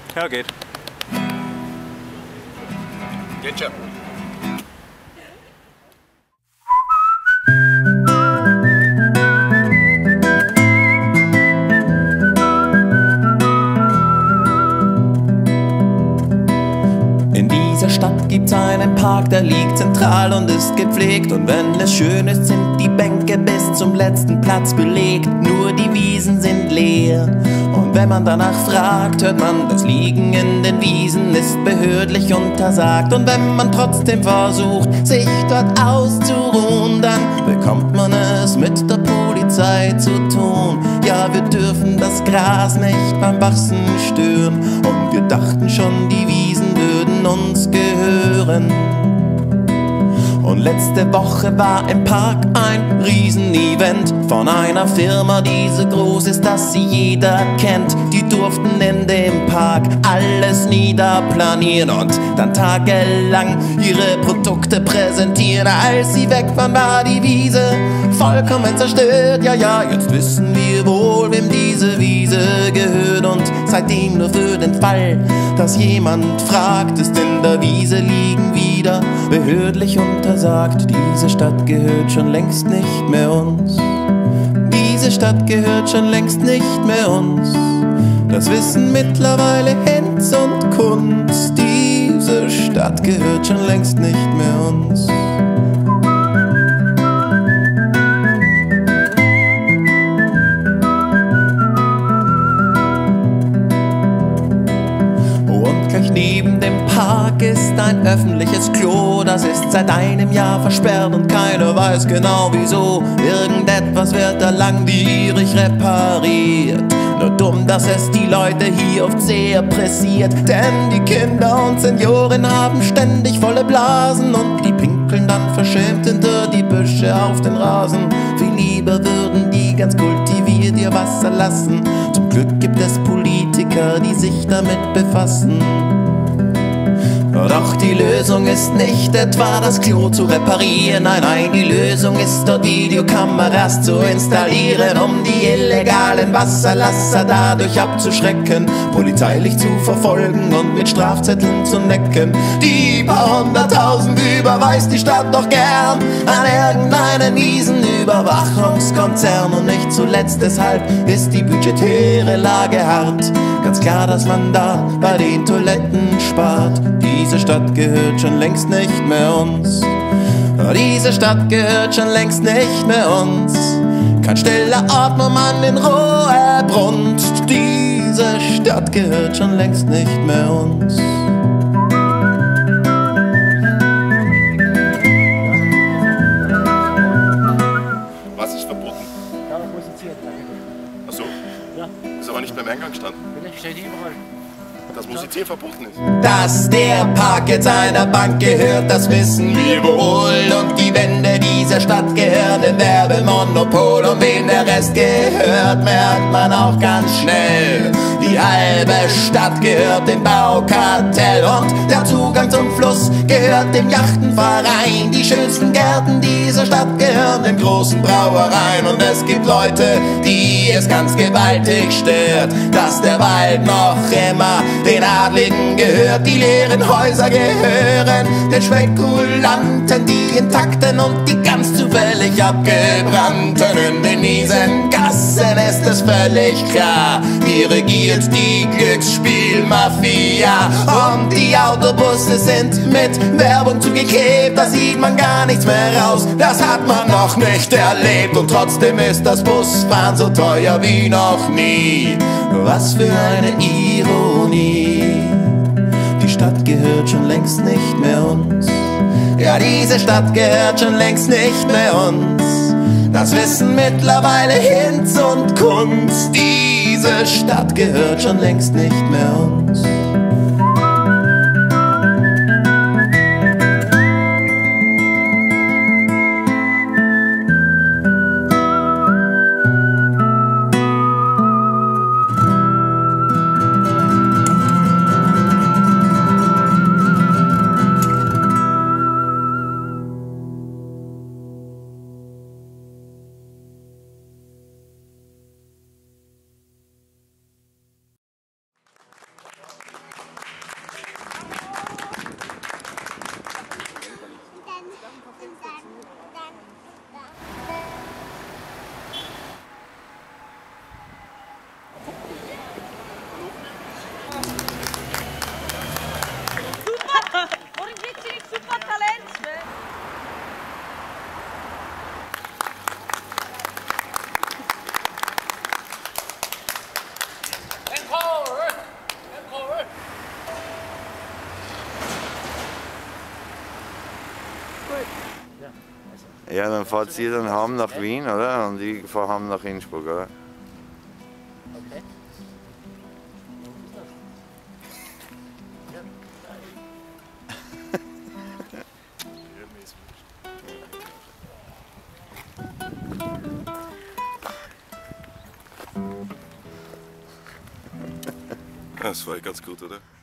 Ja, geht. Geht schon. In dieser Stadt gibt's einen Park, der liegt zentral und ist gepflegt. Und wenn es schön ist, sind die Bänke bis zum letzten Platz belegt. Nur die Wiesen sind leer. Und wenn man danach fragt, hört man, das Liegen in den Wiesen ist behördlich untersagt. Und wenn man trotzdem versucht, sich dort auszuruhen, dann bekommt man es mit der Polizei zu tun. Ja, wir dürfen das Gras nicht beim Wachsen stören. Und wir dachten schon, die Wiesen würden uns gehören. Und letzte Woche war im Park ein Riesenevent von einer Firma, die so groß ist, dass sie jeder kennt. Die durften in dem Park alles niederplanieren und dann tagelang ihre Produkte präsentieren. Als sie weg waren, war die Wiese vollkommen zerstört. Ja, ja, jetzt wissen wir wohl, wem diese Wiese gehört. Und seitdem nur für den Fall, dass jemand fragt, ist in der Wiese liegen wieder behördlich untersagt. Diese Stadt gehört schon längst nicht mehr uns. Diese Stadt gehört schon längst nicht mehr uns. Das wissen mittlerweile Hinz und Kunz. Diese Stadt gehört schon längst nicht mehr uns. Neben dem Park ist ein öffentliches Klo, das ist seit einem Jahr versperrt und keiner weiß genau wieso. Irgendetwas wird da langwierig repariert. Nur dumm, dass es die Leute hier oft sehr pressiert. Denn die Kinder und Senioren haben ständig volle Blasen und die pinkeln dann verschämt hinter die Büsche auf den Rasen. Viel lieber würden die ganz kultiviert ihr Wasser lassen. Zum Glück gibt es Politiker, die sich damit befassen. Doch die Lösung ist nicht etwa das Klo zu reparieren. Nein, nein, die Lösung ist dort Videokameras zu installieren, um die illegalen Wasserlasser dadurch abzuschrecken, polizeilich zu verfolgen und mit Strafzetteln zu necken. Die paar hunderttausend überweist die Stadt doch gern an irgendeinen miesen Überwachungskonzern. Und nicht zuletzt deshalb ist die budgetäre Lage hart. Ganz klar, dass man da bei den Toiletten spart. Diese Stadt gehört schon längst nicht mehr uns. Diese Stadt gehört schon längst nicht mehr uns. Kein stiller Ort, wo man in Ruhe brunst. Diese Stadt gehört schon längst nicht mehr uns. Was ist verboten? Ja, musizieren. Achso, Ja, ist aber nicht beim Eingang stand, steht überall. dass Musizieren verboten ist. Dass der Park jetzt einer Bank gehört, das wissen wir wohl. Und die Wände dieser Stadt gehören dem Werbemonopol. Und wem der Rest gehört, merkt man auch ganz schnell. Die halbe Stadt gehört dem Baukartell. Und der Zugang zum Fluss gehört dem Yachtenverein. Die schönsten Gärten dieser Stadt gehören den großen Brauereien. Und es gibt Leute, die es ganz gewaltig stört, dass der Wald noch immer den Adligen gehört. Die leeren Häuser gehören den Spekulanten, die intakten und die ganz zufällig abgebrannten. In den miesen Gassen ist es völlig klar, hier regiert die Glücksspielmafia. Und die Autobusse sind mit Werbung zugeklebt, da sieht man gar nichts mehr raus, das hat man noch nicht erlebt. Und trotzdem ist das Busfahren so teuer wie noch nie. Was für eine Ironie. Die Stadt gehört schon längst nicht mehr uns. Ja, diese Stadt gehört schon längst nicht mehr uns. Das wissen mittlerweile Hinz und Kunz. Diese Stadt gehört schon längst nicht mehr uns. Ja, dann fahrt ihr dann heim nach Wien, oder? Und ich fahre heim nach Innsbruck, oder? Okay. Das war ganz gut, oder?